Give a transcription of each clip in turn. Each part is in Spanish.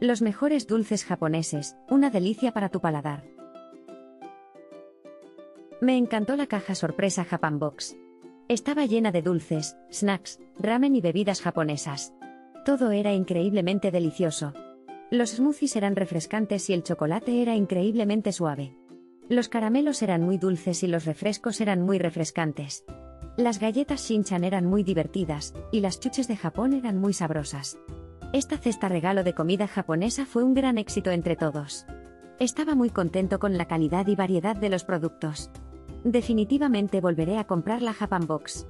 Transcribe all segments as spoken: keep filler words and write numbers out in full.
Los mejores dulces japoneses, una delicia para tu paladar. Me encantó la caja sorpresa Japan Box. Estaba llena de dulces, snacks, ramen y bebidas japonesas. Todo era increíblemente delicioso. Los smoothies eran refrescantes y el chocolate era increíblemente suave. Los caramelos eran muy dulces y los refrescos eran muy refrescantes. Las galletas Shin-chan eran muy divertidas, y las chuches de Japón eran muy sabrosas. Esta cesta regalo de comida japonesa fue un gran éxito entre todos. Estaba muy contento con la calidad y variedad de los productos. Definitivamente volveré a comprar la Japan Box.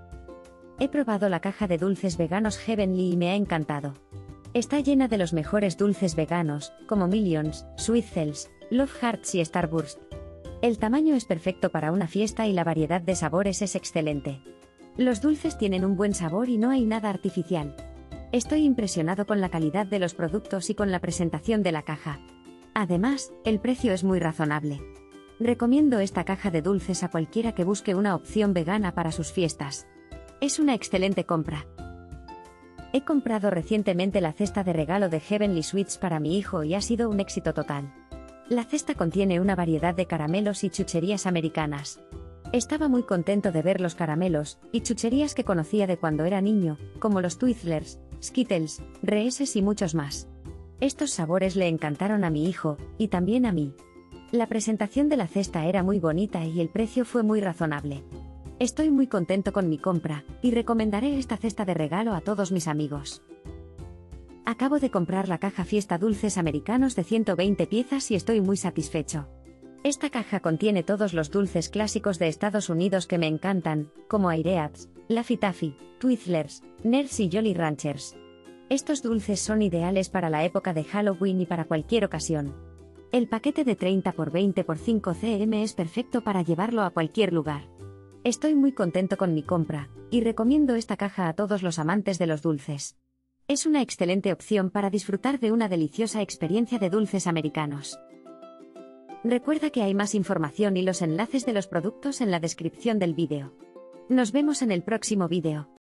He probado la caja de dulces veganos Heavenly y me ha encantado. Está llena de los mejores dulces veganos, como Millions, Sweet Cells, Love Hearts y Starburst. El tamaño es perfecto para una fiesta y la variedad de sabores es excelente. Los dulces tienen un buen sabor y no hay nada artificial. Estoy impresionado con la calidad de los productos y con la presentación de la caja. Además, el precio es muy razonable. Recomiendo esta caja de dulces a cualquiera que busque una opción vegana para sus fiestas. Es una excelente compra. He comprado recientemente la cesta de regalo de Heavenly Sweets para mi hijo y ha sido un éxito total. La cesta contiene una variedad de caramelos y chucherías americanas. Estaba muy contento de ver los caramelos y chucherías que conocía de cuando era niño, como los Twizzlers, Skittles, Reese's y muchos más. Estos sabores le encantaron a mi hijo, y también a mí. La presentación de la cesta era muy bonita y el precio fue muy razonable. Estoy muy contento con mi compra, y recomendaré esta cesta de regalo a todos mis amigos. Acabo de comprar la caja Fiesta Dulces Americanos de ciento veinte piezas y estoy muy satisfecho. Esta caja contiene todos los dulces clásicos de Estados Unidos que me encantan, como Aireads, Laffy Taffy, Twizzlers, Nerds y Jolly Ranchers. Estos dulces son ideales para la época de Halloween y para cualquier ocasión. El paquete de treinta por veinte por cinco centímetros es perfecto para llevarlo a cualquier lugar. Estoy muy contento con mi compra, y recomiendo esta caja a todos los amantes de los dulces. Es una excelente opción para disfrutar de una deliciosa experiencia de dulces americanos. Recuerda que hay más información y los enlaces de los productos en la descripción del vídeo. Nos vemos en el próximo vídeo.